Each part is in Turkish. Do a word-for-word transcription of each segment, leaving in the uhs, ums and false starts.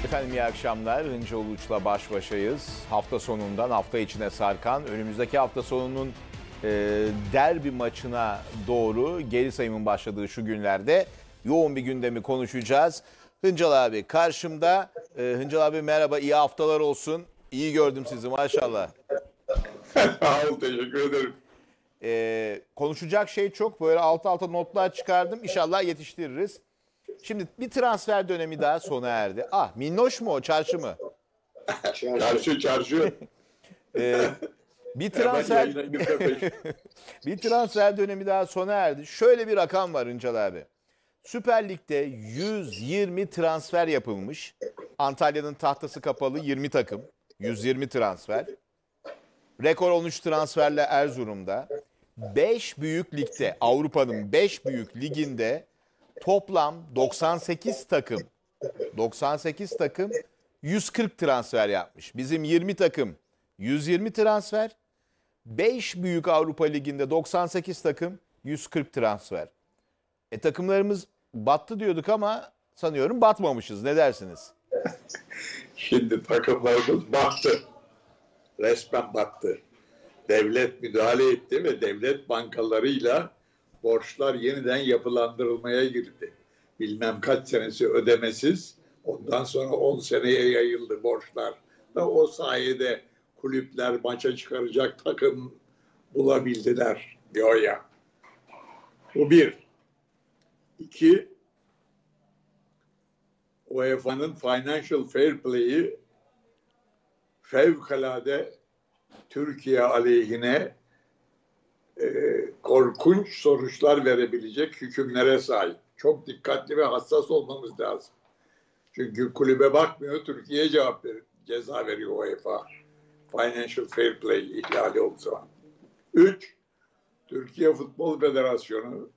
Efendim iyi akşamlar. Hıncal Uluç'la baş başayız. Hafta sonundan hafta içine sarkan, önümüzdeki hafta sonunun e, derbi maçına doğru geri sayımın başladığı şu günlerde yoğun bir gündemi konuşacağız. Hıncal abi karşımda. E, Hıncal abi merhaba, iyi haftalar olsun. İyi gördüm sizi maşallah. Sağ ol, teşekkür ederim. E, konuşacak şey çok. Böyle alt alta notlar çıkardım. İnşallah yetiştiririz. Şimdi bir transfer dönemi daha sona erdi. Ah, minnoş mu o, çarşı mı? Çarşı çarşı. Ee, bir transfer bir transfer dönemi daha sona erdi. Şöyle bir rakam var Hıncal abi. Süper Lig'de yüz yirmi transfer yapılmış. Antalya'nın tahtası kapalı yirmi takım. yüz yirmi transfer. Rekor on üç transferle Erzurum'da. beş büyük ligde, Avrupa'nın beş büyük liginde toplam doksan sekiz takım. doksan sekiz takım yüz kırk transfer yapmış. Bizim yirmi takım yüz yirmi transfer. beş büyük Avrupa Ligi'nde doksan sekiz takım yüz kırk transfer. E takımlarımız battı diyorduk ama sanıyorum batmamışız. Ne dersiniz? Şimdi takımlarımız battı. Resmen battı. Devlet müdahale etti ve devlet bankalarıyla borçlar yeniden yapılandırılmaya girdi. Bilmem kaç senesi ödemesiz. Ondan sonra on seneye yayıldı borçlar. Da o sayede kulüpler maça çıkaracak takım bulabildiler diyor ya. Bu bir. İki, U E F A'nın Financial Fair Play'i fevkalade Türkiye aleyhine e, korkunç sonuçlar verebilecek hükümlere sahip. Çok dikkatli ve hassas olmamız lazım. Çünkü kulübe bakmıyor, Türkiye'ye cevap verir, ceza veriyor U E F A. Financial Fair Play ihlali olduğu zaman. Üç, Türkiye Futbol Federasyonu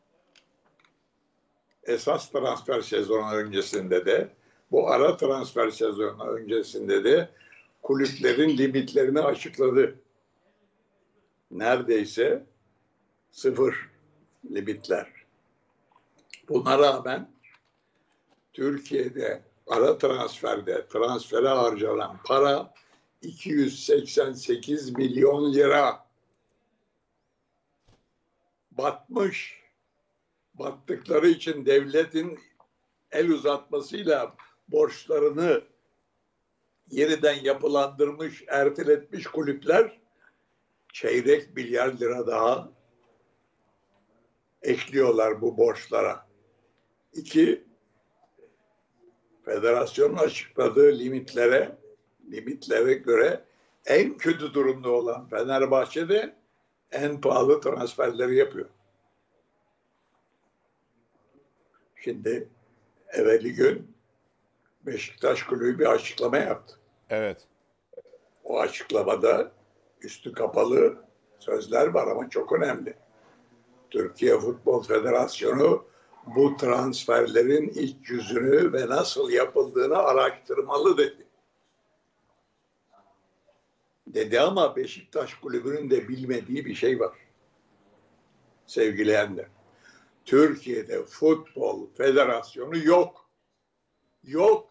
esas transfer sezonu öncesinde de, bu ara transfer sezonu öncesinde de kulüplerin limitlerini açıkladı. Neredeyse sıfır limitler. Buna rağmen Türkiye'de ara transferde transfere harcanan para iki yüz seksen sekiz milyon lira. Batmış. Battıkları için devletin el uzatmasıyla borçlarını yeniden yapılandırmış, erteletmiş kulüpler çeyrek milyar lira daha ekliyorlar bu borçlara. İki, federasyonun açıkladığı limitlere, limitlere göre en kötü durumda olan Fenerbahçe'de en pahalı transferleri yapıyor. Şimdi evveli gün Beşiktaş Kulübü bir açıklama yaptı. Evet. O açıklamada üstü kapalı sözler var ama çok önemli. Türkiye Futbol Federasyonu bu transferlerin iç yüzünü ve nasıl yapıldığını araştırmalı dedi. Dedi ama Beşiktaş Kulübü'nün de bilmediği bir şey var. Sevgili Ender. Türkiye'de Futbol Federasyonu yok. Yok.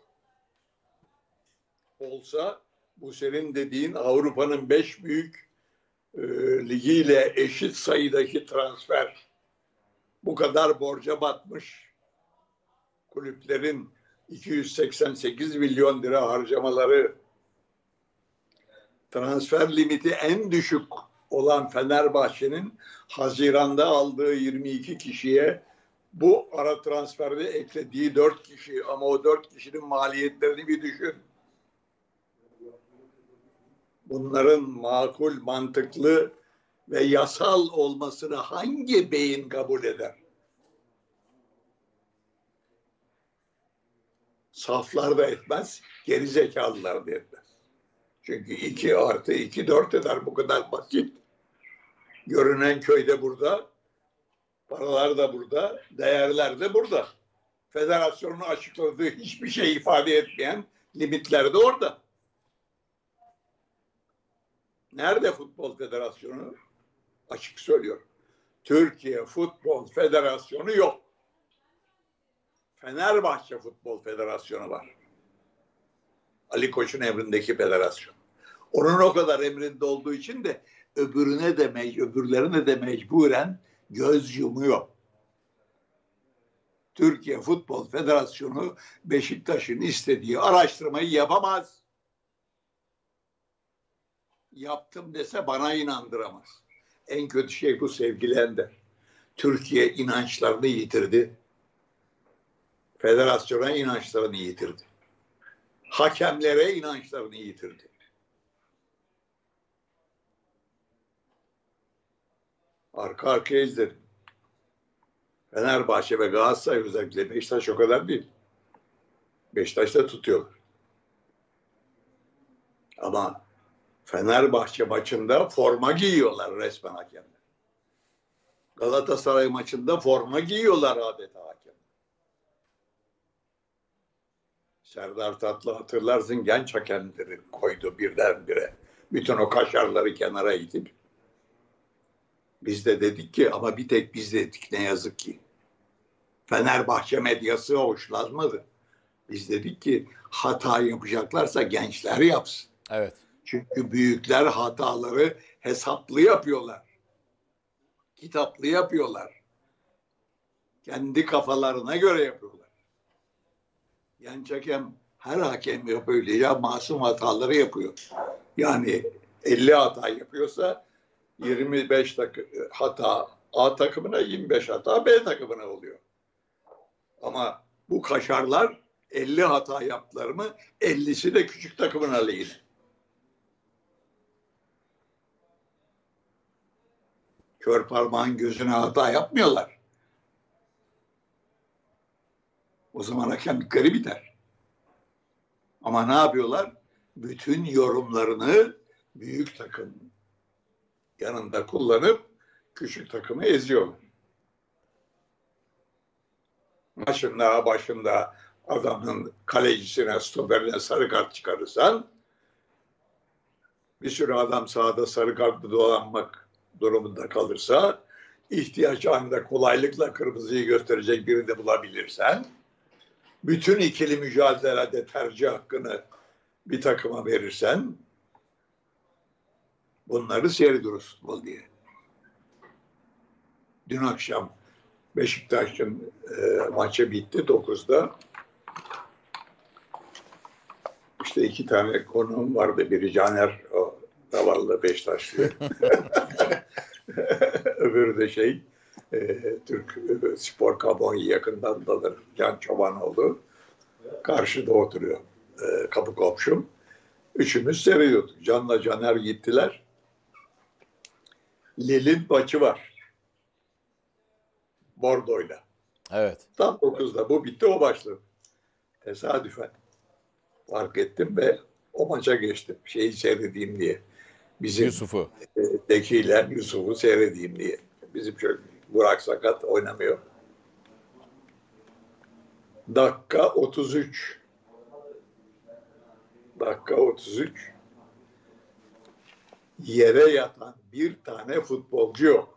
Olsa bu senin dediğin Avrupa'nın beş büyük e, ligiyle eşit sayıdaki transfer, bu kadar borca batmış kulüplerin iki yüz seksen sekiz milyon lira harcamaları, transfer limiti en düşük olan Fenerbahçe'nin Haziran'da aldığı yirmi iki kişiye bu ara transferde eklediği dört kişi, ama o dört kişinin maliyetlerini bir düşün. Bunların makul, mantıklı ve yasal olmasını hangi beyin kabul eder? Saflar da etmez, gerizekalılar da etmez. Çünkü iki artı iki dört eder, bu kadar basit. Görünen köyde burada, paralar da burada, değerler de burada. Federasyonun açıkladığı hiçbir şey ifade etmeyen limitler de orada. Nerede Futbol Federasyonu? Açık söylüyorum. Türkiye Futbol Federasyonu yok. Fenerbahçe Futbol Federasyonu var. Ali Koç'un emrindeki federasyon. Onun o kadar emrinde olduğu için de öbürüne de öbürlerine de mecburen göz yumuyor. Türkiye Futbol Federasyonu Beşiktaş'ın istediği araştırmayı yapamaz. Yaptım dese bana inandıramaz. En kötü şey bu sevgili Ender. Türkiye inançlarını yitirdi. Federasyona inançlarını yitirdi. Hakemlere inançlarını yitirdi. Arka arkaya izledim. Fenerbahçe ve Galatasaray özellikle, Beşiktaş o kadar değil. Beşiktaş'ta tutuyorlar. Ama Fenerbahçe maçında forma giyiyorlar resmen hakemler. Galatasaray maçında forma giyiyorlar adeta hakemler. Serdar Tatlı hatırlarsın genç hakemleri koydu birdenbire. Bütün o kaşarları kenara itip. Biz de dedik ki ama bir tek biz dedik ne yazık ki. Fenerbahçe medyası hoşlanmadı. Biz dedik ki hata yapacaklarsa gençler yapsın. Evet. Çünkü büyükler hataları hesaplı yapıyorlar. Kitaplı yapıyorlar. Kendi kafalarına göre yapıyorlar. Genç hakem her hakem yapıyor. Ya masum hataları yapıyor. Yani elli hata yapıyorsa yirmi beş hata A takımına, yirmi beş hata B takımına oluyor. Ama bu kaşarlar elli hata yaptılar mı ellisi de küçük takımın aleyhine. Kör parmağın gözüne hata yapmıyorlar. O zaman hakemlikleri biter. Ama ne yapıyorlar? Bütün yorumlarını büyük takım yanında kullanıp küçük takımı eziyorlar. Maçında başında adamın kalecisine, stoperine sarı kart çıkarırsan bir sürü adam sahada sarı kartlı dolanmak durumunda kalırsa ihtiyaç anında kolaylıkla kırmızıyı gösterecek birini de bulabilirsen bütün ikili mücadelede tercih hakkını bir takıma verirsen bunları seyrediyoruz futbol diye. Dün akşam Beşiktaş'ın e, maçı bitti dokuzda. İşte iki tane konuğum vardı. Biri Caner, o davallı Beşiktaşlı. Öbürü de şey, e, Türk e, Spor Kamuoyu yakından tanır. Can Çobanoğlu. Karşıda oturuyor. E, kapı komşum. Üçümüz seyrediyorduk. Can'la Caner gittiler. Lille'in maçı var. Bordo'yla. Evet. Tam dokuzda bu bitti, o başladı. Tesadüfen fark ettim ve o maça geçtim. Şeyi seyredeyim diye. Bizim Yusuf'u. E, Zeki'yle Yusuf'u seyredeyim diye. Bizim şöyle Burak sakat oynamıyor. Dakika otuz üç. Dakika otuz üç. Yere yatan bir tane futbolcu yok.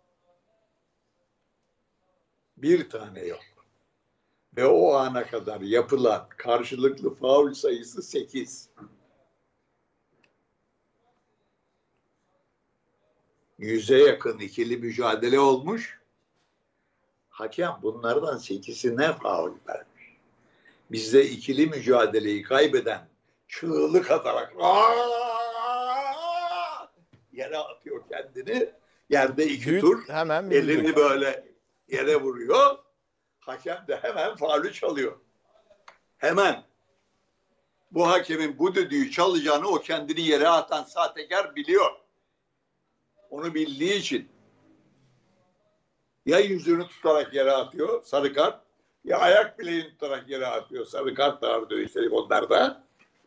Bir tane yok. Ve o ana kadar yapılan karşılıklı faul sayısı sekiz. Yüze yakın ikili mücadele olmuş. Hakem bunlardan sekizine faul vermiş. Bizde ikili mücadeleyi kaybeden çığlık atarak Aa! yere atıyor kendini. Yerde iki Düğün tur hemen elini bildik. böyle yere vuruyor. Hakem de hemen faulü çalıyor. Hemen. Bu hakemin bu düdüğü çalacağını o kendini yere atan sahtekar biliyor. Onu bildiği için ya yüzünü tutarak yere atıyor sarı kart, ya ayak bileğini tutarak yere atıyor sarı kart da vardı üstelik onlarda.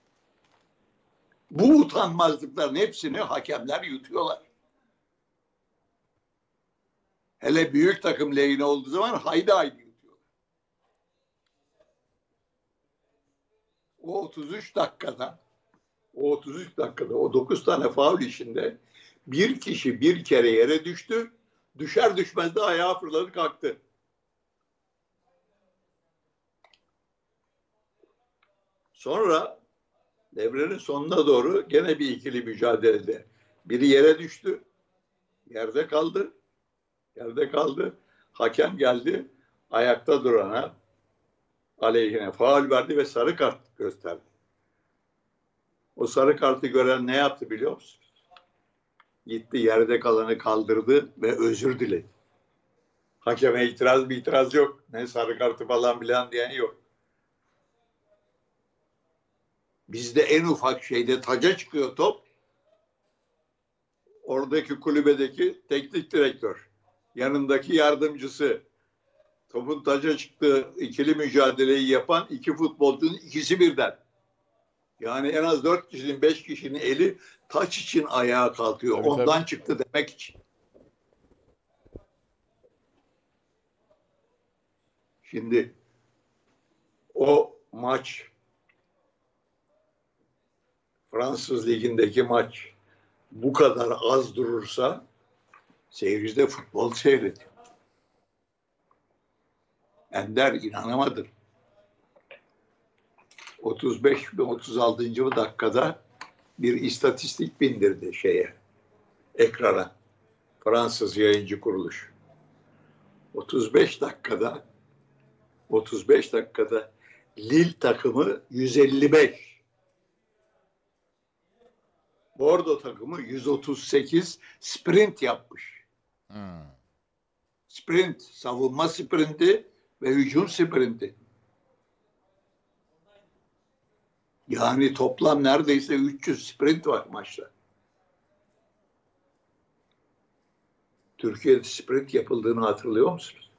Bu utanmazlıkların hepsini hakemler yutuyorlar. Hele büyük takım lehine olduğu zaman haydi haydi yutuyorlar. O otuz üç dakikada o otuz üç dakikada o dokuz tane faul içinde bir kişi bir kere yere düştü. Düşer düşmez de ayağa fırladı kalktı. Sonra Devrenin sonuna doğru gene bir ikili mücadelede. Biri yere düştü. Yerde kaldı. Yerde kaldı. Hakem geldi. Ayakta durana aleyhine faul verdi ve sarı kart gösterdi. O sarı kartı gören ne yaptı biliyor musunuz? Gitti yerde kalanı kaldırdı ve özür diledi. Hakeme itiraz bir itiraz yok. Ne sarı kartı falan bilen diyen yok. Bizde en ufak şeyde taca çıkıyor top. Oradaki kulübedeki teknik direktör, yanındaki yardımcısı, topun taca çıktığı ikili mücadeleyi yapan iki futbolcunun ikisi birden. Yani en az dört kişinin, beş kişinin eli taç için ayağa kalkıyor. Tabii, Ondan tabii. çıktı demek için. Şimdi o maç, Fransız Ligi'ndeki maç bu kadar az durursa seyirci de futbol seyrediyor. Ender inanamadı. otuz beş ve otuz altıncı dakikada bir istatistik bindirdi şeye, ekrana. Fransız yayıncı kuruluş. otuz beş dakikada otuz beş dakikada Lille takımı yüz elli beş. Bordeaux takımı yüz otuz sekiz sprint yapmış. Hmm. Sprint, savunma sprinti ve hücum sprinti. Yani toplam neredeyse üç yüz sprint var maçta. Türkiye'de sprint yapıldığını hatırlıyor musunuz?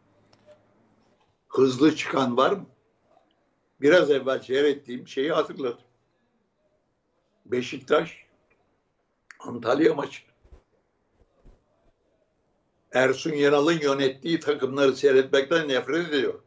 Hızlı çıkan var mı? Biraz evvel seyrettiğim şeyi hatırladım. Beşiktaş Antalya maçı. Ersun Yanal'ın yönettiği takımları seyretmekten nefret ediyor.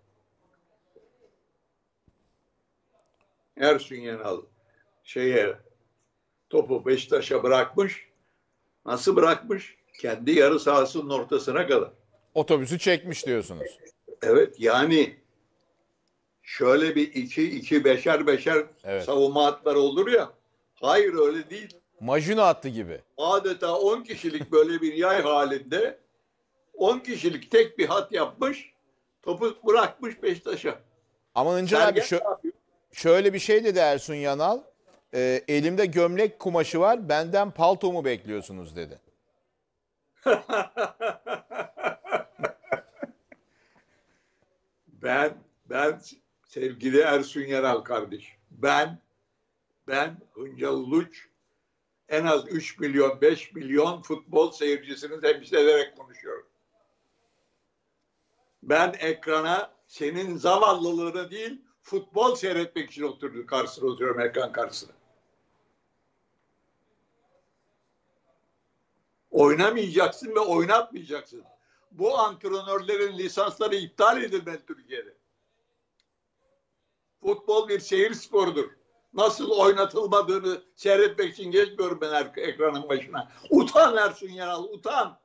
Ersun Yanal şeye topu Beşiktaş'a bırakmış. Nasıl bırakmış? Kendi yarı sahasının ortasına kadar. Otobüsü çekmiş diyorsunuz. Evet, yani şöyle bir iki, iki beşer beşer Evet. savunma hatları olur ya. Hayır, öyle değil. Majuna attı gibi. Adeta on kişilik böyle bir yay halinde on kişilik tek bir hat yapmış. Topu bırakmış Beşiktaş'a. Ama Hıncal abi şö- şöyle bir şey dedi Ersun Yanal. E, elimde gömlek kumaşı var. Benden palto mu bekliyorsunuz dedi. ben ben sevgili Ersun Yanal kardeş. Ben ben Hıncal Uluç en az üç milyon beş milyon futbol seyircisini temsil ederek konuşuyorum. Ben ekrana senin zavallılığını değil, futbol seyretmek için oturdum, karşısına oturuyorum, ekran karşısına. Oynamayacaksın ve oynatmayacaksın. Bu antrenörlerin lisansları iptal edilmeli Türkiye'de. Futbol bir seyir sporudur. Nasıl oynatılmadığını seyretmek için geçmiyorum ben ekranın başına. Utan Ersun Yanal, utan.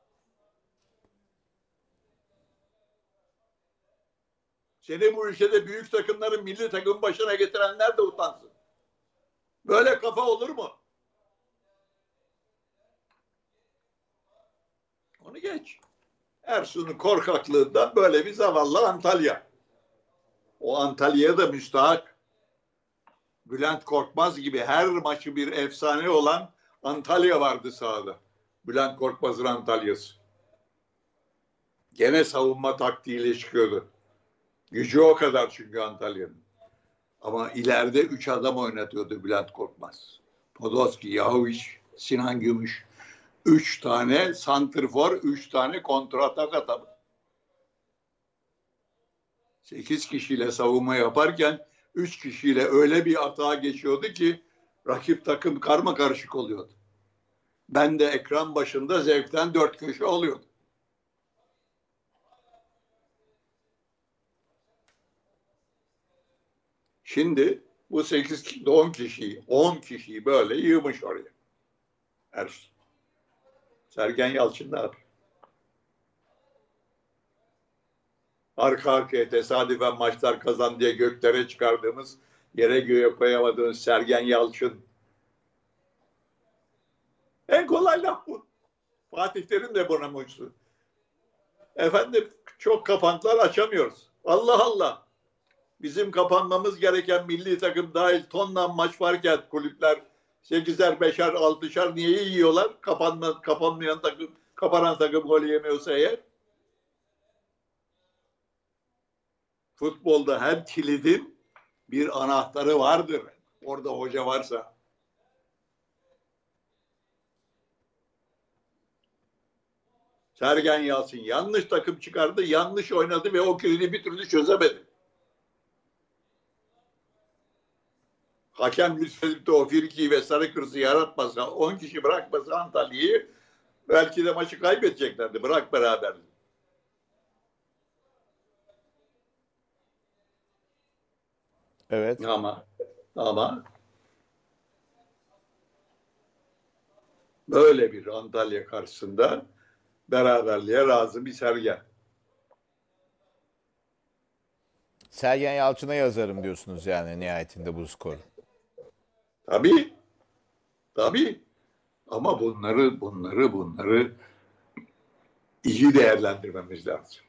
Seni bu ülkede büyük takımların milli takım başına getirenler de utansın. Böyle kafa olur mu? Onu geç. Ersun'un korkaklığından böyle bir zavallı Antalya. O Antalya'ya da müstahak. Bülent Korkmaz gibi her maçı bir efsane olan Antalya vardı sahada. Bülent Korkmaz'ın Antalya'sı. Gene savunma taktiğiyle çıkıyordu. Gücü o kadar çünkü Antalya'nın. Ama ileride üç adam oynatıyordu Bülent Korkmaz. Podolski, Yahoviç, Sinan Gümüş. Üç tane santrfor, üç tane kontratak adamı. Sekiz kişiyle savunma yaparken üç kişiyle öyle bir atağa geçiyordu ki rakip takım karma karışık oluyordu. Ben de ekran başında zevkten dört köşe oluyordum. Şimdi bu sekiz on kişiyi, on kişiyi böyle yığmış oraya. Ersun. Sergen Yalçın ne yapıyor? Arka arkaya tesadüfen maçlar kazan diye göklere çıkardığımız yere göğe koyamadığın Sergen Yalçın. En kolay laf bu. Fatih Terim de buna muçlu. Efendim çok kapantılar açamıyoruz. Allah Allah. Bizim kapanmamız gereken milli takım dahil tonla maç varken kulüpler sekizer, beşer, altışar niye yiyorlar? Kapanma, kapanmayan takım, kapanan takım gol yemiyorsa eğer. Futbolda her kilidin bir anahtarı vardır. Orada hoca varsa. Sergen Yalçın yanlış takım çıkardı, yanlış oynadı ve o kilidi bir türlü çözemedi. Hakem lütfedip de o Firki'yi ve Sarıkırs'ı yaratmasa, on kişi bırakmasa Antalya'yı belki de maçı kaybedeceklerdi. Bırak beraber. Evet. Ama ama böyle bir Antalya karşısında beraberliğe razı bir Sergen. Sergen Yalçın'a yazarım diyorsunuz yani nihayetinde bu skoru. Tabii. Tabii. Ama bunları bunları bunları iyi değerlendirmemiz lazım.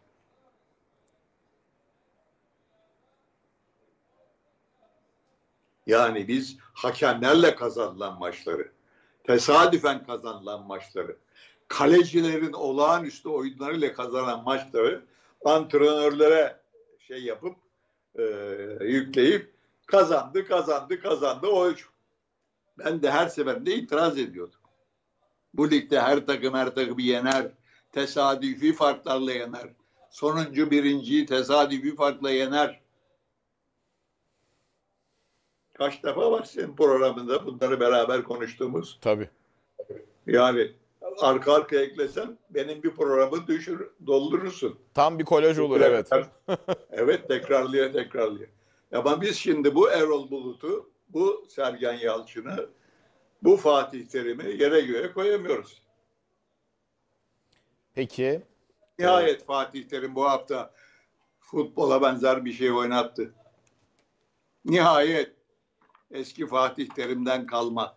Yani biz hakemlerle kazanılan maçları, tesadüfen kazanılan maçları, kalecilerin olağanüstü oyunlarıyla kazanan maçları antrenörlere şey yapıp e, yükleyip kazandı, kazandı, kazandı. O ben de her seferinde itiraz ediyordum. Bu ligde her takım her takımı yener, tesadüfi farklarla yener. Sonuncu birinciyi tesadüfi farkla yener. Kaç defa var senin programında bunları beraber konuştuğumuz? Tabii. Yani arka arkaya eklesem benim bir programı düşür, doldurursun. Tam bir kolaj olur, evet. Evet, tekrarlaya tekrarlaya. Ama biz şimdi bu Erol Bulut'u, bu Sergen Yalçın'ı, bu Fatih Terim'i yere göğe koyamıyoruz. Peki. Nihayet evet. Fatih Terim bu hafta futbola benzer bir şey oynattı. Nihayet eski Fatih Terim'den kalma.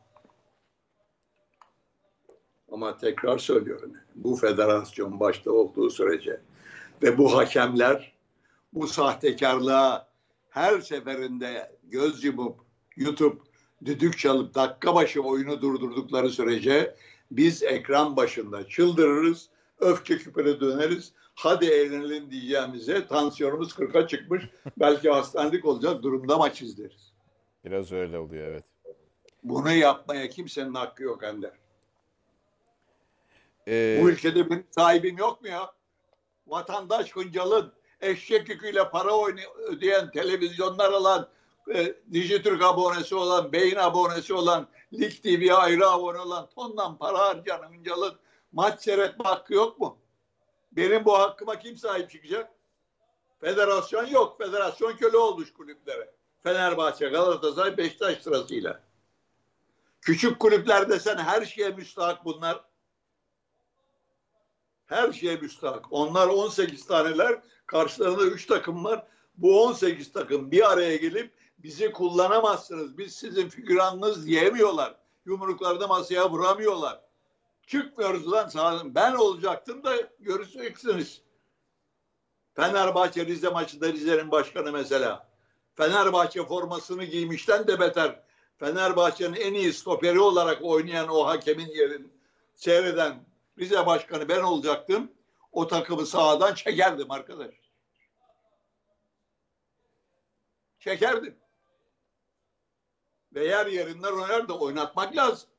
Ama tekrar söylüyorum. Bu federasyon başta olduğu sürece ve bu hakemler bu sahtekarlığa her seferinde göz yumup yutup düdük çalıp dakika başı oyunu durdurdukları sürece biz ekran başında çıldırırız, öfke küpüne döneriz. Hadi eğlenelim diyeceğimize tansiyonumuz kırka çıkmış. Belki hastanelik olacak durumda maç izleriz. Biraz öyle oluyor, evet. Bunu yapmaya kimsenin hakkı yok Ender. Ee... Bu ülkede benim sahibim yok mu ya? Vatandaş Hıncal'ın eşek yüküyle para ödeyen, televizyonlar alan, e, Dijitürk abonesi olan, Beyin abonesi olan, Lig T V'ye ayrı abone olan, tonla para harcayan Hıncal'ın maç seyretme hakkı yok mu? Benim bu hakkıma kim sahip çıkacak? Federasyon yok. Federasyon köle olmuş kulüplere. Fenerbahçe, Galatasaray, Beşiktaş sırasıyla. Küçük kulüpler desen her şeye müstahak bunlar. Her şeye müstahak. Onlar on sekiz taneler, karşılarında üç takım var. Bu on sekiz takım bir araya gelip bizi kullanamazsınız, biz sizin figüranınız diyemiyorlar. Yumruklarını masaya vuramıyorlar. Çıkmıyoruz lan sahadan. Ben olacaktım da göreceksiniz. Fenerbahçe Rize maçında Rize'nin başkanı mesela. Fenerbahçe formasını giymişten de beter. Fenerbahçe'nin en iyi stoperi olarak oynayan o hakemin yerini seyreden Rize başkanı ben olacaktım. O takımı sahadan çekerdim arkadaş. Çekerdim. Ve yer yerinden oynar da oynatmak lazım.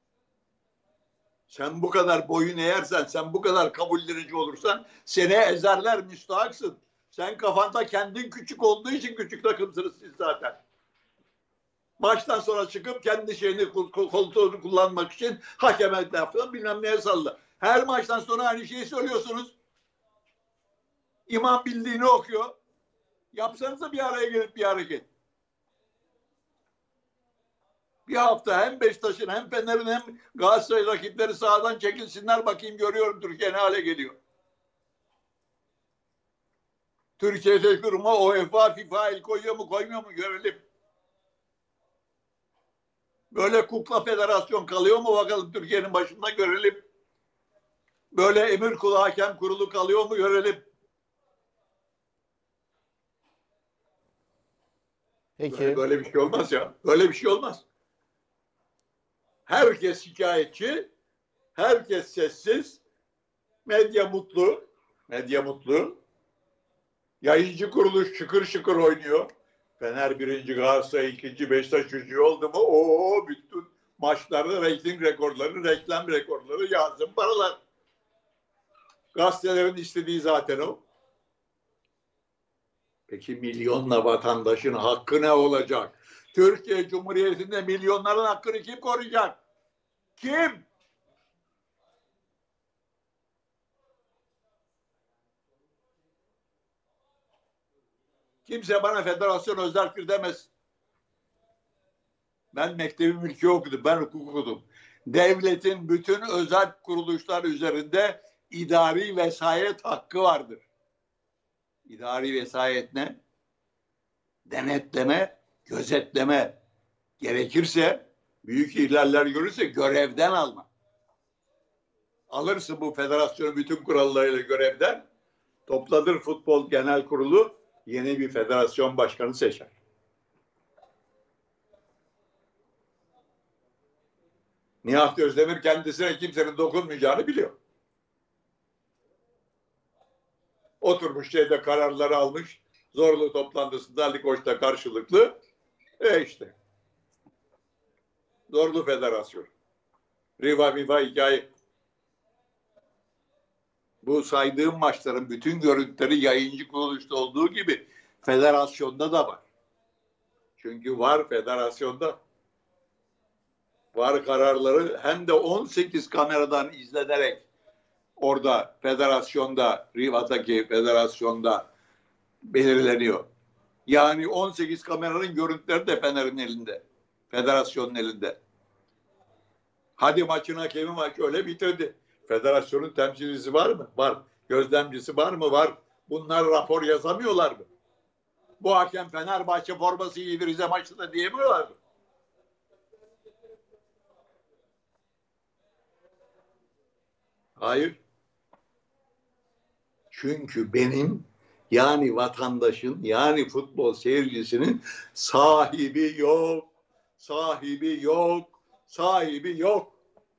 Sen bu kadar boyun eğersen, sen bu kadar kabullenici olursan seni ezerler, müstahaksın. Sen kafanda kendin küçük olduğu için küçük takımsınız siz zaten. Maçtan sonra çıkıp kendi şeyini, koltuğunu kullanmak için hakeme lafından bilmem neye salla. Her maçtan sonra aynı şeyi söylüyorsunuz. İmam bildiğini okuyor. Yapsanıza bir araya gelip bir hareket. Bir hafta hem Beşiktaş'ın hem Fener'in hem Galatasaray rakipleri sahadan çekilsinler bakayım görüyorum Türkiye ne hale geliyor. Türkiye'de duruma UEFA, FIFA el koyuyor mu koymuyor mu görelim. Böyle kukla federasyon kalıyor mu bakalım Türkiye'nin başında görelim. Böyle emir kulu hakem kurulu kalıyor mu görelim. Peki. Böyle, böyle bir şey olmaz ya. Böyle bir şey olmaz. Herkes şikayetçi, herkes sessiz, medya mutlu, medya mutlu. Yayıncı kuruluş şıkır şıkır oynuyor. Fener birinci, Galatasaray ikinci, Beşiktaş üçüncü oldu mu? Oo, bütün maçlarda reyting rekorları, reklam rekorları, yazın paralar. Gazetelerin istediği zaten o. Peki milyonla vatandaşın hakkı ne olacak? Türkiye Cumhuriyeti'nde milyonların hakkını kim koruyacak? Kim? Kimse bana federasyon özerktir demez. Ben mektebi mülki okudum, ben hukuk okudum. Devletin bütün özel kuruluşlar üzerinde idari vesayet hakkı vardır. İdari vesayet ne? Denetleme, gözetleme. Gerekirse büyük ihlaller görürse görevden alma. Alırsın bu federasyonu bütün kurallarıyla görevden, topladır futbol genel kurulu, yeni bir federasyon başkanı seçer. Nihat Özdemir kendisine kimsenin dokunmayacağını biliyor. Oturmuş şeyde kararları almış. Zorlu toplantısında Ali Koç'ta karşılıklı. E işte. Zorlu federasyon. Riva miva hikaye. Bu saydığım maçların bütün görüntüleri yayıncı kuruluşta olduğu gibi federasyonda da var. Çünkü var federasyonda. Var kararları hem de on sekiz kameradan izlenerek orada federasyonda, Riva'daki federasyonda belirleniyor. Yani on sekiz kameranın görüntüleri de Fener'in elinde. Federasyonun elinde. Hadi maçın hakemi maç öyle bitirdi. Federasyonun temsilcisi var mı? Var. Gözlemcisi var mı? Var. Bunlar rapor yazamıyorlar mı? Bu hakem Fenerbahçe forması giydi Rize maçında diyemiyorlar mı? Hayır. Çünkü benim yani vatandaşın yani futbol seyircisinin sahibi yok. Sahibi yok. Sahibi yok.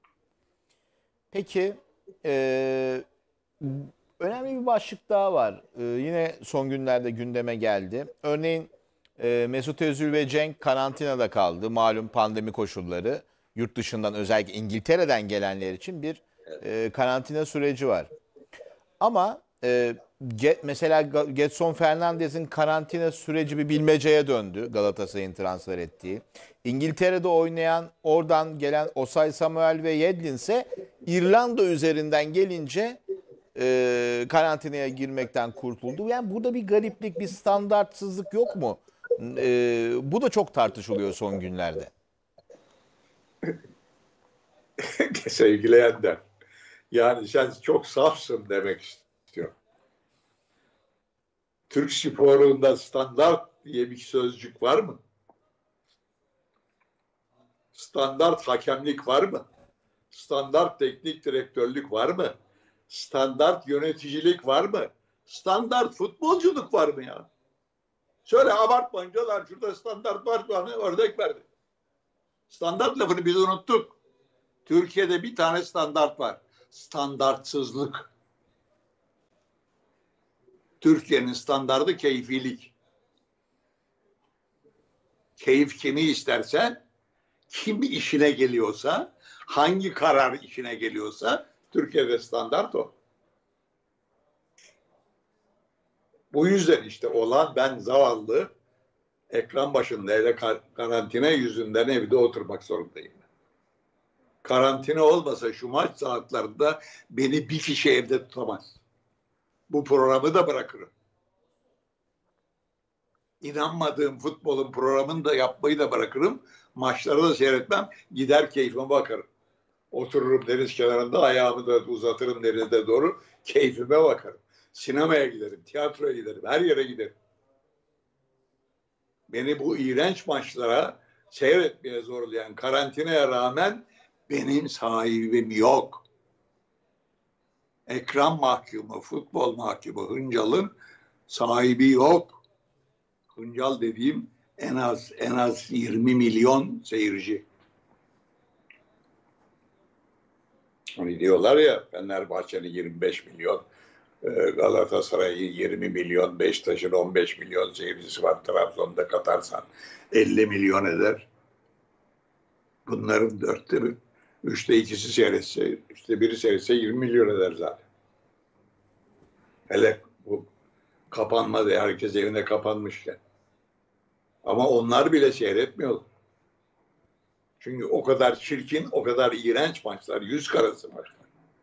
Peki e, önemli bir başlık daha var. E, yine son günlerde gündeme geldi. Örneğin e, Mesut Özil ve Cenk karantinada kaldı. Malum pandemi koşulları. Yurt dışından özellikle İngiltere'den gelenler için bir e, karantina süreci var. Ama e, Get, mesela Getson Fernandez'in karantina süreci bir bilmeceye döndü. Galatasaray'ın transfer ettiği. İngiltere'de oynayan oradan gelen Osay Samuel ve Yedlin ise İrlanda üzerinden gelince e, karantinaya girmekten kurtuldu. Yani burada bir gariplik, bir standartsızlık yok mu? E, bu da çok tartışılıyor son günlerde. Sevgili Ender, yani sen çok safsın demek istiyorum. Türk sporunda standart diye bir sözcük var mı? Standart hakemlik var mı? Standart teknik direktörlük var mı? Standart yöneticilik var mı? Standart futbolculuk var mı ya? Şöyle abartmayınca lan şurada standart var bana örnek verdi. Standart lafını biz unuttuk. Türkiye'de bir tane standart var. Standartsızlık. Türkiye'nin standardı keyfilik. Keyif kimi istersen, kim işine geliyorsa, hangi karar işine geliyorsa Türkiye'de standart o. Bu yüzden işte olan ben zavallı ekran başında evde karantina yüzünden evde oturmak zorundayım. Karantina olmasa şu maç saatlerinde beni bir kişi evde tutamaz. Bu programı da bırakırım. İnanmadığım futbolun programını da yapmayı da bırakırım. Maçları da seyretmem. Gider keyfime bakarım. Otururum deniz kenarında ayağımı da uzatırım denize doğru. Keyfime bakarım. Sinemaya giderim, tiyatroya giderim, her yere giderim. Beni bu iğrenç maçlara seyretmeye zorlayan karantinaya rağmen benim sahibim yok. Ekran mahkumu, futbol mahkumu Hıncal'ın sahibi yok. Hıncal dediğim en az en az yirmi milyon seyirci. Hani diyorlar ya Fenerbahçe'nin yirmi beş milyon, Galatasaray'ın yirmi milyon, Beşiktaş'ın on beş milyon seyircisi var. Trabzon'da katarsan elli milyon eder. Bunların dörtte bir, üçte ikisi seyretse, üçte biri seyretse yirmi milyon eder zaten. Hele bu kapanmadı, herkes evine kapanmışken. Ama onlar bile seyretmiyorlar. Çünkü o kadar çirkin, o kadar iğrenç maçlar, yüz karası maçlar.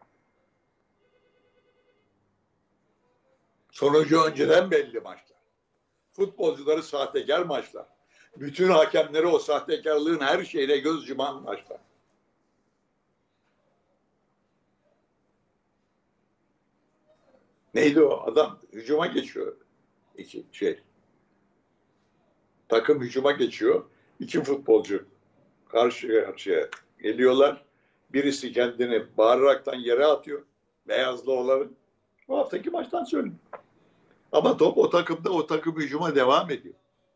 Sonucu önceden belli maçlar. Futbolcuları sahtekar maçlar. Bütün hakemleri o sahtekarlığın her şeyle göz yuman maçlar. Neydi o? Adam hücuma geçiyor. İki şey. Takım hücuma geçiyor. İki futbolcu karşı karşıya geliyorlar. Birisi kendini bağıraraktan yere atıyor. Beyazlı olanın. O haftaki maçtan söyleyeyim. Ama top o takımda, o takım hücuma devam ediyor.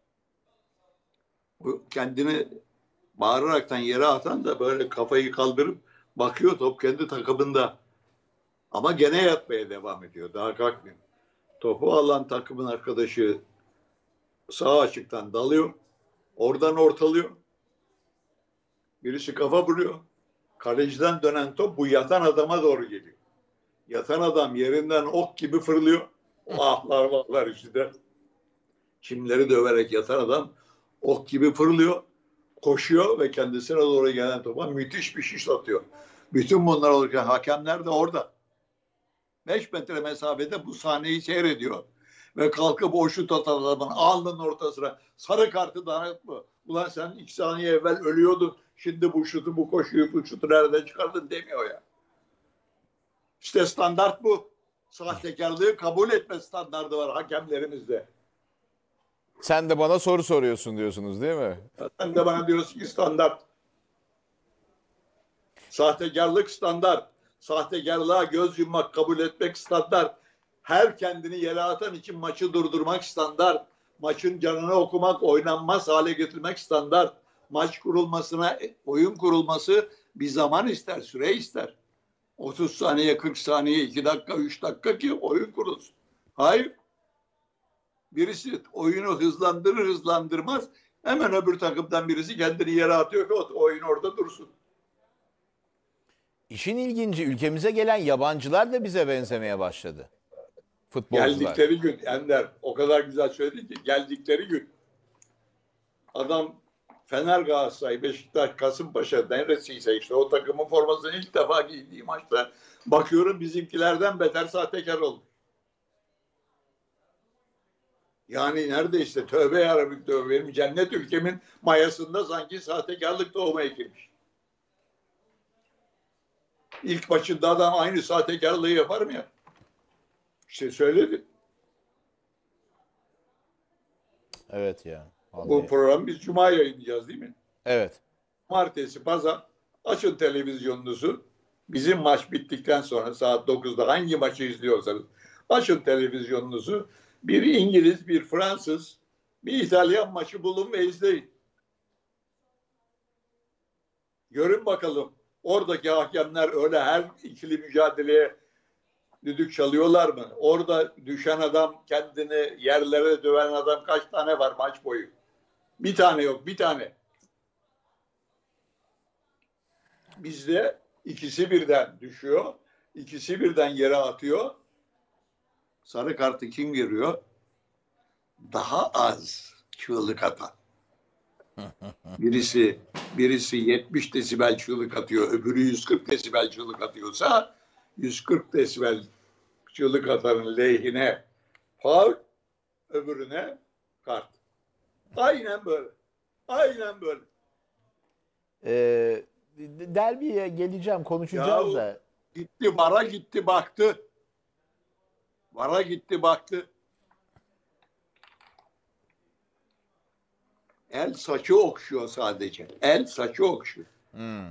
O kendini bağıraraktan yere atan da böyle kafayı kaldırıp bakıyor, top kendi takımında. Ama gene yatmaya devam ediyor. Daha kalkmıyor. Topu alan takımın arkadaşı sağ açıktan dalıyor. Oradan ortalıyor. Birisi kafa vuruyor. Kaleciden dönen top bu yatan adama doğru geliyor. Yatan adam yerinden ok gibi fırlıyor. O ahlar vahlar içinde. Çimleri döverek yatan adam ok gibi fırlıyor. Koşuyor ve kendisine doğru gelen topa müthiş bir şiş atıyor. Bütün bunlar olurken hakemler de orada. beş metre mesafede bu sahneyi seyrediyor. Ve kalkıp o şut atan adamın alnının ortasına sarı kartı danet mı? Ulan sen iki saniye evvel ölüyordun. Şimdi bu şutu, bu koşuyu, bu şutu nereden çıkardın demiyor ya. İşte standart bu. Sahtekarlığı kabul etme standardı var hakemlerimizde. Sen de bana soru soruyorsun diyorsunuz değil mi? Sen de bana diyorsun ki standart. Sahtekarlık standart. Sahtekarlığa göz yummak, kabul etmek standart. Her kendini yere atan için maçı durdurmak standart. Maçın canını okumak, oynanmaz hale getirmek standart. Maç kurulmasına, oyun kurulması bir zaman ister, süre ister. otuz saniye, kırk saniye, iki dakika, üç dakika ki oyun kurulsun. Hayır. Birisi oyunu hızlandırır, hızlandırmaz. Hemen öbür takımdan birisi kendini yere atıyor ki o oyun orada dursun. İşin ilginci ülkemize gelen yabancılar da bize benzemeye başladı. Futbolcular. Geldikleri gün Ender o kadar güzel söyledi ki geldikleri gün adam Fener, Galatasaray, Beşiktaş, Kasımpaşa neresiyse işte o takımın formasını ilk defa giydiği maçta bakıyorum bizimkilerden beter sahtekar oldu. Yani neredeyse tövbe yarabbim tövbe benim cennet ülkemin mayasında sanki sahtekarlık doğmaya girmiş. İlk maçında adam aynı sahtekarlığı yapar mı ya? İşte söyledi. Evet ya. Vallahi. Bu programı biz Cuma yayınlayacağız değil mi? Evet. Cumartesi, pazar açın televizyonunuzu. Bizim maç bittikten sonra saat dokuzda hangi maçı izliyorsanız açın televizyonunuzu. Bir İngiliz, bir Fransız, bir İtalyan maçı bulun ve izleyin. Görün bakalım oradaki hakemler öyle her ikili mücadeleye düdük çalıyorlar mı? Orada düşen adam, kendini yerlere döven adam kaç tane var maç boyu? Bir tane yok, bir tane. Bizde ikisi birden düşüyor, ikisi birden yere atıyor. Sarı kartı kim görüyor? Daha az çığlık atan. Birisi birisi yetmiş desibel çığlık atıyor, öbürü yüz kırk desibel çığlık atıyorsa yüz kırk desibel çığlık atanın lehine faul, öbürüne kart. Aynen böyle. Aynen böyle. Ee, derbiye geleceğim, konuşacağız Ya, da. gitti vara gitti baktı. Vara gitti baktı. El saçı okşuyor sadece. El saçı okşuyor. Hmm.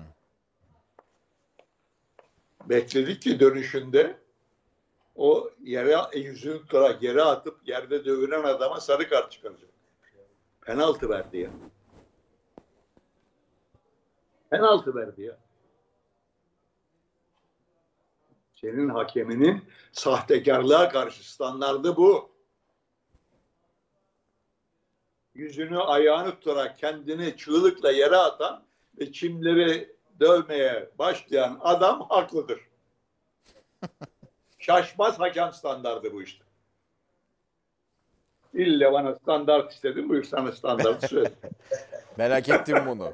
Bekledik ki dönüşünde o yere yüzünü tutarak yere atıp yerde dövülen adama sarı kart çıkaracak. Penaltı verdi ya. Penaltı verdi ya. Senin hakeminin sahtekarlığa karşı standardı bu. Yüzünü ayağını tutarak kendini çığlıkla yere atan ve çimleri dövmeye başlayan adam haklıdır. Şaşmaz hakem standardı bu işte. İlle bana standart istedim, buyur sana standart söyle. Merak ettim bunu.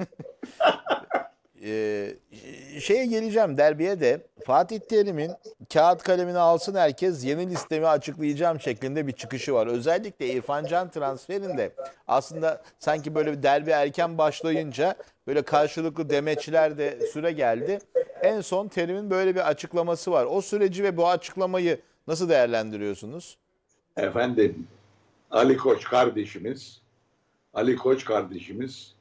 Ee, şeye geleceğim, derbiye de Fatih Terim'in kağıt kalemini alsın herkes yeni listemi açıklayacağım şeklinde bir çıkışı var. Özellikle İrfan Can transferinde aslında sanki böyle bir derbi erken başlayınca böyle karşılıklı demeçler de süre geldi. En son Terim'in böyle bir açıklaması var. O süreci ve bu açıklamayı nasıl değerlendiriyorsunuz? Efendim, Ali Koç kardeşimiz, Ali Koç kardeşimiz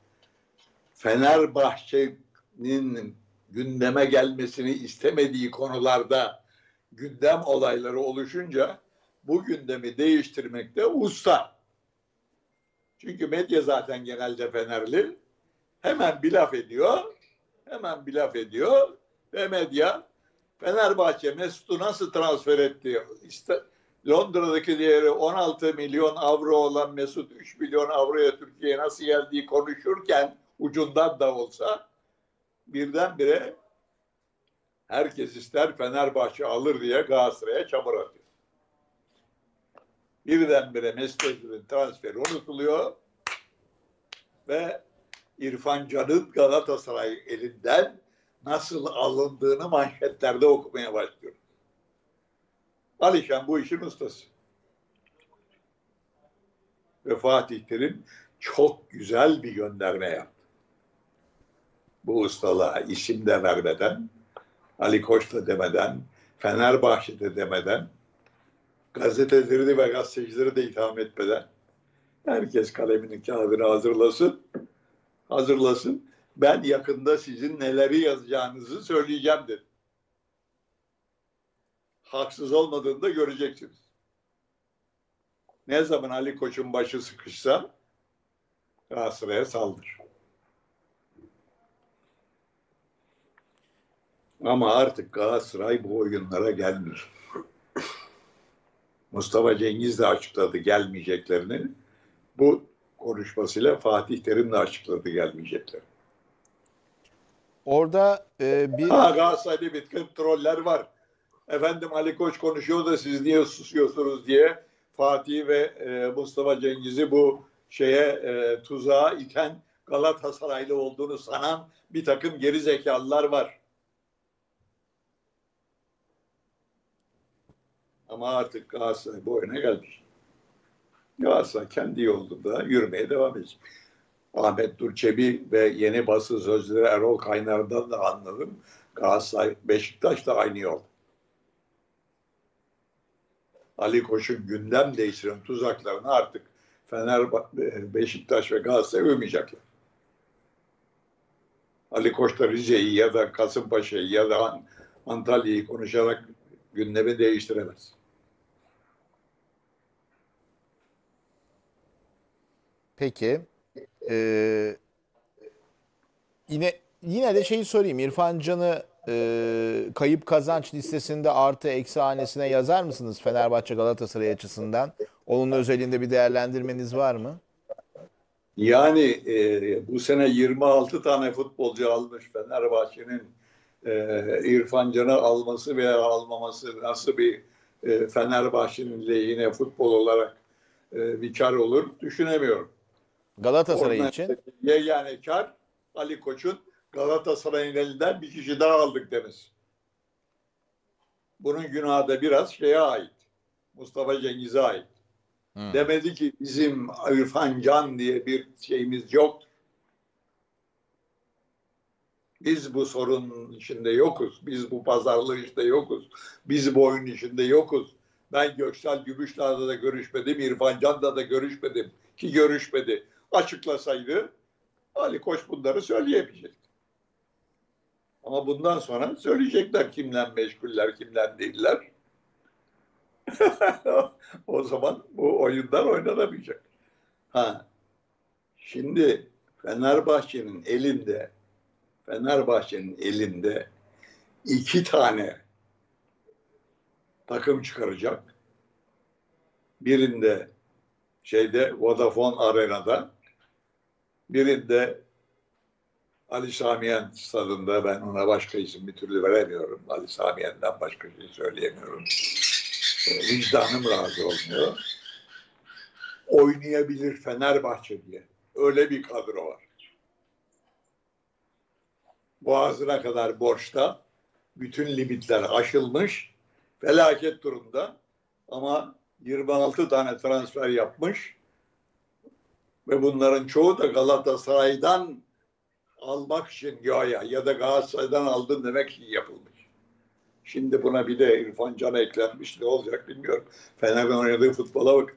Fenerbahçe'nin gündeme gelmesini istemediği konularda gündem olayları oluşunca bu gündemi değiştirmekte usta. Çünkü medya zaten genelde Fenerli. Hemen bir laf ediyor, hemen bir laf ediyor ve medya Fenerbahçe Mesut'u nasıl transfer etti? İşte Londra'daki değeri on altı milyon avro olan Mesut üç milyon avroya Türkiye'ye nasıl geldiği konuşurken ucundan da olsa birdenbire herkes ister Fenerbahçe alır diye Galatasaray'a çamur atıyor. Birdenbire Mesut Özil'in transferi unutuluyor ve İrfan Can'ın Galatasaray elinden nasıl alındığını manşetlerde okumaya başlıyor. Alişan bu işin ustası. Ve Fatih Terim çok güzel bir gönderme yaptı. Bu ustalığa isim de vermeden, Ali Koç da demeden, Fenerbahçe'de demeden, gazetecileri ve gazetecileri de itham etmeden herkes kaleminin kağıdını hazırlasın. Hazırlasın. Ben yakında sizin neleri yazacağınızı söyleyeceğim dedi. Haksız olmadığını da göreceksiniz. Ne zaman Ali Koç'un başı sıkışsa Galatasaray'a saldır. Ama artık Galatasaray bu oyunlara gelmiyor. Mustafa Cengiz de açıkladı gelmeyeceklerini. Bu konuşmasıyla Fatih Terim de açıkladı gelmeyeceklerini. Orada e, bir... Ha, Galatasaray'da bir takım troller var. Efendim Ali Koç konuşuyor da siz niye susuyorsunuz diye Fatih ve e, Mustafa Cengiz'i bu şeye e, tuzağa iten Galatasaraylı olduğunu sanan bir takım geri zekalılar var. Ama artık Galatasaray bu oyuna gelmiş. Galatasaray kendi yolunda yürümeye devam edecek. Ahmet Durçebi ve yeni basın sözcüleri Erol Kaynar'dan da anladım. Galatasaray, Beşiktaş da aynı yol. Ali Koç'un gündem değiştiren tuzaklarını artık Fenerbahçe, Beşiktaş ve Galatasaray uymayacaklar. Ali Koç da Rize'yi ya da Kasımpaşa'yı ya da Antalya'yı konuşarak gündemi değiştiremez. Peki. Ee, yine yine de şeyi sorayım. İrfan Can'ı e, kayıp kazanç listesinde artı eksi hanesine yazar mısınız Fenerbahçe Galatasaray açısından? Onun özelinde bir değerlendirmeniz var mı? Yani e, bu sene yirmi altı tane futbolcu almış Fenerbahçe'nin e, İrfan Can'ı alması veya almaması nasıl bir e, Fenerbahçe'nin lehine futbol olarak e, bir kar olur düşünemiyorum. Galatasaray Oradan için? Yani kar Ali Koç'un Galatasaray'ın elinden bir kişi daha aldık demesi. Bunun günahı da biraz şeye ait. Mustafa Cengiz'e ait. Hmm. Demedi ki bizim İrfan Can diye bir şeyimiz yok. Biz bu sorunun içinde yokuz. Biz bu pazarlığı işte yokuz. Biz bu oyun içinde yokuz. Ben Göksel Gümüşdağ'da da görüşmedim. İrfan Can'da da görüşmedim. Ki görüşmedi. açıklasaydı Ali Koç bunları söyleyemeyecekti. Ama bundan sonra söyleyecekler kimden meşguller, kimden değiller. O zaman bu oyunlar oynanamayacak. Ha, şimdi Fenerbahçe'nin elinde Fenerbahçe'nin elinde iki tane takım çıkaracak. Birinde şeyde Vodafone Arena'da, birinde Ali Samiyen stadında, ben ona başka isim bir türlü veremiyorum. Ali Samiyen'den başka şey söyleyemiyorum. Vicdanım razı olmuyor. Oynayabilir Fenerbahçe diye. Öyle bir kadro var. Boğazına kadar borçta. Bütün limitler aşılmış. Felaket durumda. Ama yirmi altı tane transfer yapmış. Ve bunların çoğu da Galatasaray'dan almak için ya ya da Galatasaray'dan aldın demek için yapılmış. Şimdi buna bir de İrfan Can eklenmiş. Ne olacak bilmiyorum. Fener'in oynadığı futbola bak.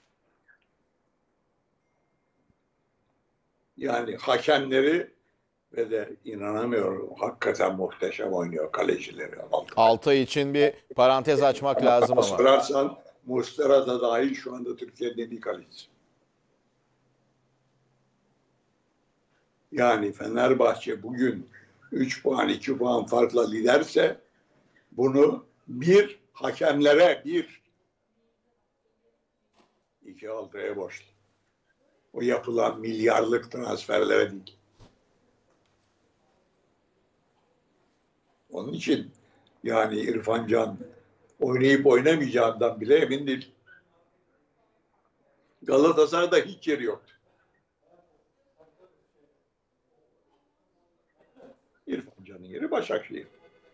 Yani hakemleri ve de inanamıyorum. Hakikaten muhteşem oynuyor kalecileri. Altay için bir parantez açmak lazım ama. Sorarsan Muslera da dahil şu anda Türkiye'nin en iyi kalecisi. Yani Fenerbahçe bugün üç puan iki puan farkla liderse bunu bir hakemlere bir iki Altay'a borçlu. O yapılan milyarlık transferlere değil. Onun için yani İrfan Can oynayıp oynamayacağından bile emin değil. Galatasaray'da hiç yeri yoktu. İrfan Can'ın yeri Başakşehir.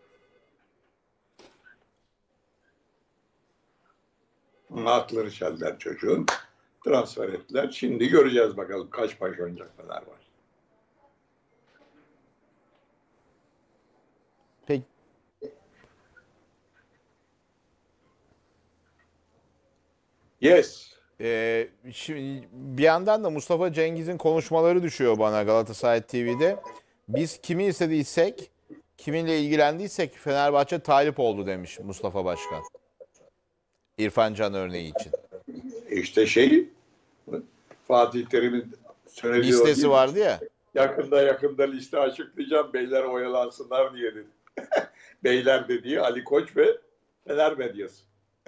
Hakları çeldiler çocuğun. Transfer ettiler. Şimdi göreceğiz bakalım kaç baş oynayacak Fenerbahçe. Peki. Yes. Ee, şimdi bir yandan da Mustafa Cengiz'in konuşmaları düşüyor bana Galatasaray T V'de. Biz kimi istediysek, kiminle ilgilendiysek Fenerbahçe talip oldu demiş Mustafa Başkan. İrfan Can örneği için. İşte şey Fatih Terim'in söylediği listesi vardı ya. Yakında yakında liste açıklayacağım. Beyler oyalansınlar diye dedi. Beyler dediği Ali Koç ve Fener medyası.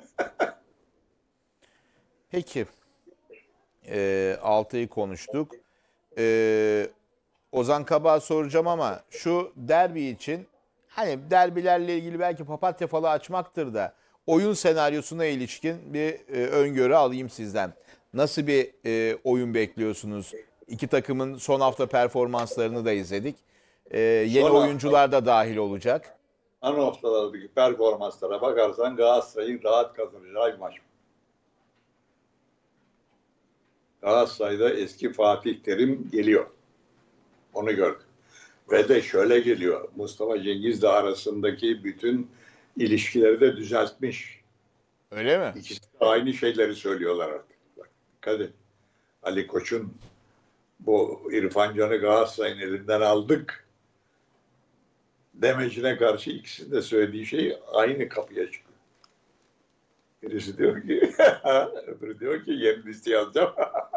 Peki. Ee, Altay'ı konuştuk. Ee, Ozan Kabak'a soracağım ama şu derbi için hani derbilerle ilgili belki papatya falı açmaktır da oyun senaryosuna ilişkin bir e, öngörü alayım sizden. Nasıl bir e, oyun bekliyorsunuz? İki takımın son hafta performanslarını da izledik. E, yeni Son oyuncular da dahil olacak. Son haftalardaki performanslara bakarsan Galatasaray'ın rahat kazanacağı bir maç. Galatasaray'da eski Fatih Terim geliyor. Onu gördüm. Ve de şöyle geliyor. Mustafa Cengiz'le arasındaki bütün ilişkileri de düzeltmiş. Öyle mi? İkisi de aynı şeyleri söylüyorlar artık. Bak, dikkat et. Ali Koç'un bu İrfan Can'ı Galatasaray'ın elinden aldık demecine karşı ikisinin de söylediği şey aynı kapıya çıkıyor. Birisi diyor ki öbürü diyor ki yeni listeyi alacağım.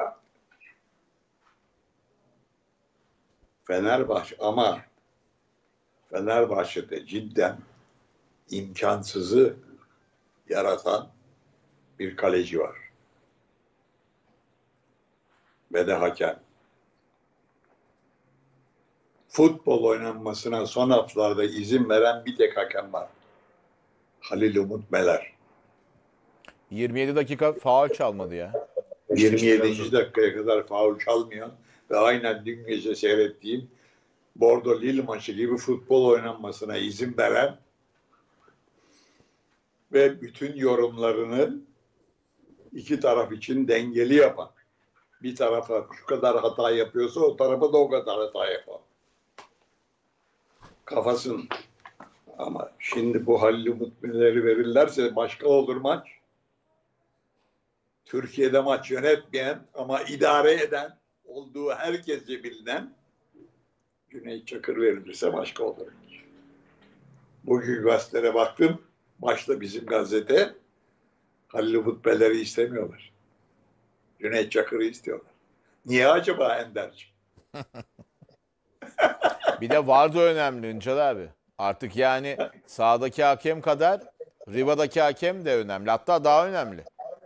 Fenerbahçe ama Fenerbahçe'de cidden imkansızı yaratan bir kaleci var. Ve de hakem. Futbol oynanmasına son haftalarda izin veren bir tek hakem var. Halil Umut Meler. yirmi yedi dakika faul çalmadı ya. yirmi yedinci dakikaya kadar faul çalmayan ve aynen dün gece seyrettiğim Bordo Lille maçı gibi futbol oynanmasına izin veren ve bütün yorumlarını iki taraf için dengeli yapan, bir tarafa şu kadar hata yapıyorsa o tarafa da o kadar hata yapan. Kafasın. Ama şimdi bu Halil Umut Meler'i verirlerse başka olur maç. Türkiye'de maç yönetmeyen ama idare eden olduğu herkesce bilinen Cüneyt Çakır verilirse başka olur. Bugün gazetelere baktım. Başta bizim gazete Halil Umut Beler'i istemiyorlar. Cüneyt Çakır'ı istiyorlar. Niye acaba Ender'ciğim? Bir de vardı önemli Üncal abi. Artık yani sahadaki hakem kadar Riva'daki hakem de önemli. Hatta daha önemli.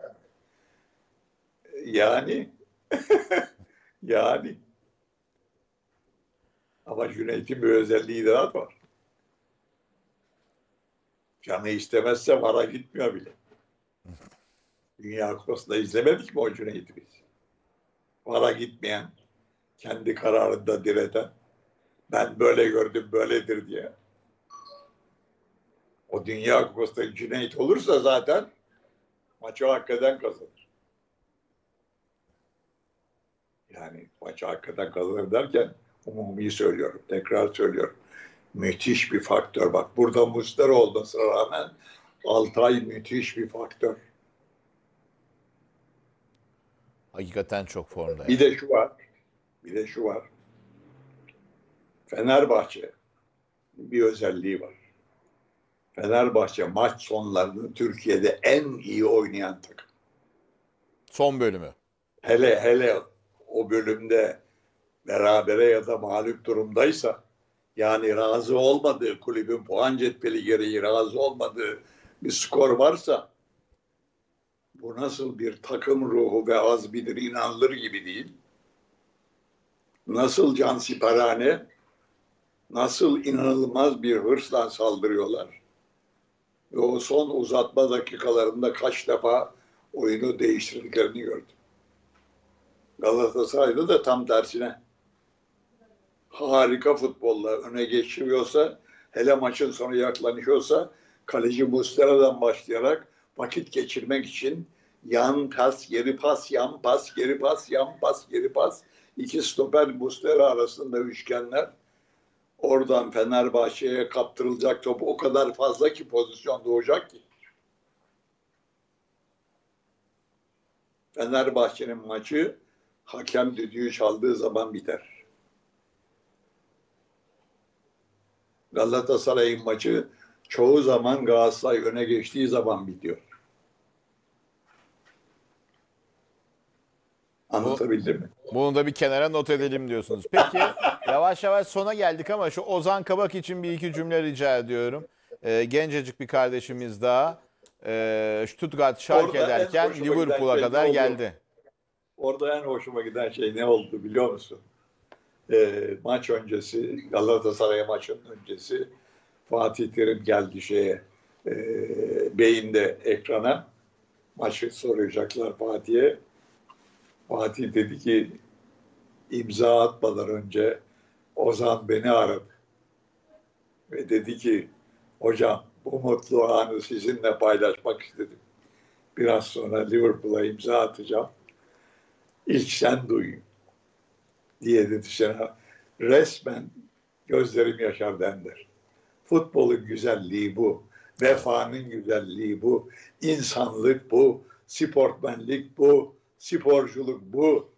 Yani yani ama Cüneyt'in bir özelliği daha var. Canı istemezse vara gitmiyor bile. Dünya Kupası'nda izlemedik mi o Cüneyt'i biz? Vara gitmeyen, kendi kararında direten, ben böyle gördüm böyledir diye. O Dünya Kupası'nda Cüneyt olursa zaten maçı hakikaten kazanır. Yani maçı hakikaten kazanır derken umumi söylüyorum, tekrar söylüyorum. Müthiş bir faktör. Bak burada Muslera olmasına rağmen Altay müthiş bir faktör. Hakikaten çok formda. Bir de şu var. Bir de şu var. Fenerbahçe bir özelliği var. Fenerbahçe maç sonlarını Türkiye'de en iyi oynayan takım. Son bölümü. Hele hele o bölümde berabere ya da mağlup durumdaysa, yani razı olmadığı, kulübün puan cetveli gereği razı olmadığı bir skor varsa, bu nasıl bir takım ruhu ve azmidir, inanılır gibi değil. Nasıl cansiperane, nasıl inanılmaz bir hırsla saldırıyorlar. Ve o son uzatma dakikalarında kaç defa oyunu değiştirdiklerini gördüm. Galatasaray'da da tam tersine. Harika futbolla öne geçiriyorsa, hele maçın sonu yaklaşıyorsa, kaleci Muslera'dan başlayarak vakit geçirmek için yan pas, geri pas, yan pas, geri pas, yan pas, geri pas. İki stoper Muslera arasında üçgenler. Oradan Fenerbahçe'ye kaptırılacak top o kadar fazla ki pozisyon doğacak ki. Fenerbahçe'nin maçı hakem düdüğü çaldığı zaman biter. Galatasaray'ın maçı çoğu zaman Galatasaray öne geçtiği zaman bitiyor. Anlatabildim mi? Bunu da bir kenara not edelim diyorsunuz. Peki yavaş yavaş sona geldik ama şu Ozan Kabak için bir iki cümle rica ediyorum. Ee, gencecik bir kardeşimiz daha. Ee, Stuttgart Schalke Orada en derken hoşuma Liverpool'a giden şey kadar ne oldu? geldi. Orada en hoşuma giden şey ne oldu biliyor musun? Ee, maç öncesi, Galatasaray maçının öncesi Fatih Terim geldi şeye, e, beyinde ekrana. Maçı soracaklar Fatih'e. Fatih dedi ki imza atmadan önce Ozan beni aradı. Ve dedi ki hocam bu mutlu anı sizinle paylaşmak istedim. Biraz sonra Liverpool'a imza atacağım. İlk sen duyun diye dedi sana. Resmen gözlerim yaşardı Ender. Futbolun güzelliği bu. Vefanın güzelliği bu. İnsanlık bu. Sportmenlik bu. Sporculuk bu.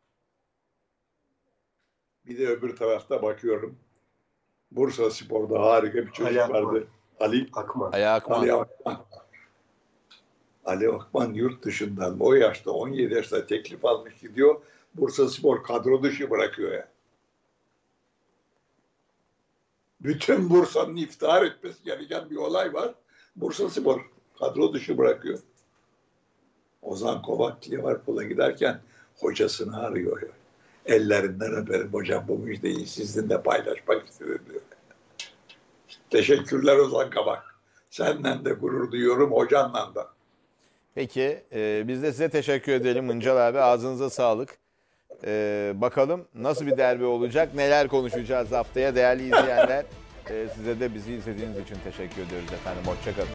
Bir de öbür tarafta bakıyorum. Bursa Spor'da harika bir çocuk Ali Akman. vardı. Ali Akman. Ayağı akman. Ali Akman. Ali Akman yurt dışından o yaşta on yedi yaşta teklif almış gidiyor. Bursa Spor kadro dışı bırakıyor ya. Bütün Bursa'nın iftihar etmesi gereken bir olay var. Bursa Spor kadro dışı bırakıyor. Ozan Kabak Liverpool'a giderken hocasını arıyor. Ellerinden öperim hocam bu müjdeyi sizinle paylaşmak istedim diyor. Teşekkürler Ozan Kabak. Senden de gurur duyuyorum, hocanla da. Peki e, biz de size teşekkür edelim Mıncal abi. Ağzınıza sağlık. E, bakalım nasıl bir derbi olacak, neler konuşacağız haftaya değerli izleyenler. E, size de bizi izlediğiniz için teşekkür ediyoruz efendim. Hoşçakalın.